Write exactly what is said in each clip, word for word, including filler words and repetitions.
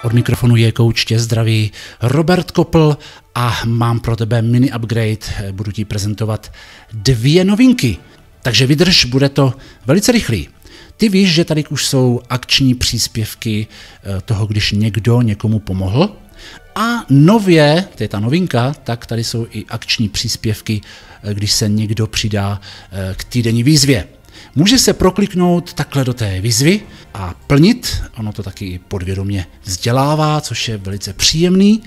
Od mikrofonu je kouč, tě zdraví Robert Kopl a mám pro tebe mini upgrade. Budu ti prezentovat dvě novinky, takže vydrž, bude to velice rychlý. Ty víš, že tady už jsou akční příspěvky toho, když někdo někomu pomohl. A nově, to je ta novinka, tak tady jsou i akční příspěvky, když se někdo přidá k týdenní výzvě. Může se prokliknout takhle do té výzvy a plnit, ono to taky podvědomě vzdělává, což je velice příjemný.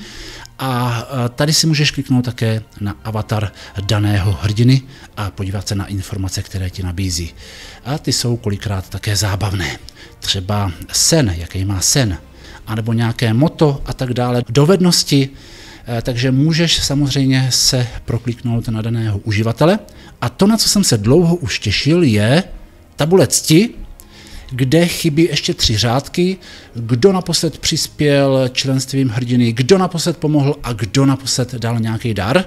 A tady si můžeš kliknout také na avatar daného hrdiny a podívat se na informace, které ti nabízí. A ty jsou kolikrát také zábavné. Třeba sen, jaký má sen, anebo nějaké motto a tak dále, dovednosti. Takže můžeš samozřejmě se prokliknout na daného uživatele. A to, na co jsem se dlouho už těšil, je tabule cti, kde chybí ještě tři řádky, kdo naposled přispěl členstvím hrdiny, kdo naposled pomohl a kdo naposled dal nějaký dar.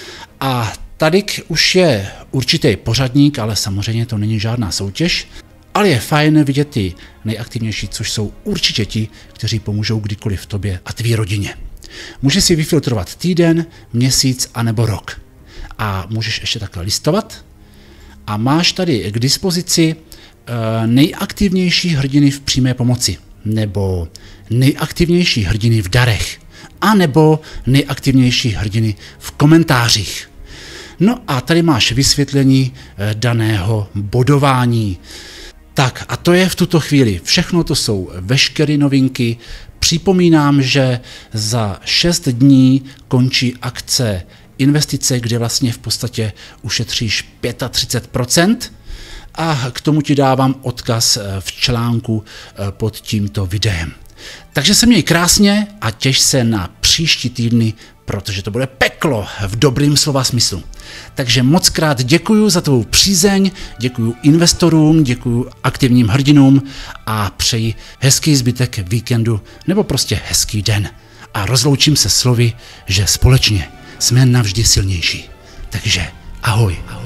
A tady už je určitý pořadník, ale samozřejmě to není žádná soutěž. Ale je fajn vidět ty nejaktivnější, což jsou určitě ti, kteří pomůžou kdykoliv tobě a tvý rodině. Můžeš si vyfiltrovat týden, měsíc anebo rok. A můžeš ještě takhle listovat. A máš tady k dispozici nejaktivnější hrdiny v přímé pomoci, nebo nejaktivnější hrdiny v darech, a nebo nejaktivnější hrdiny v komentářích. No a tady máš vysvětlení daného bodování. Tak a to je v tuto chvíli všechno, to jsou veškeré novinky. Připomínám, že za šest dní končí akce investice, kde vlastně v podstatě ušetříš třicet pět procent. A k tomu ti dávám odkaz v článku pod tímto videem. Takže se měj krásně a těš se na příští týdny, protože to bude peklo v dobrým slova smyslu. Takže moc krát děkuju za tvou přízeň, děkuju investorům, děkuju aktivním hrdinům a přeji hezký zbytek víkendu nebo prostě hezký den. A rozloučím se slovy, že společně jsme navždy silnější. Takže ahoj.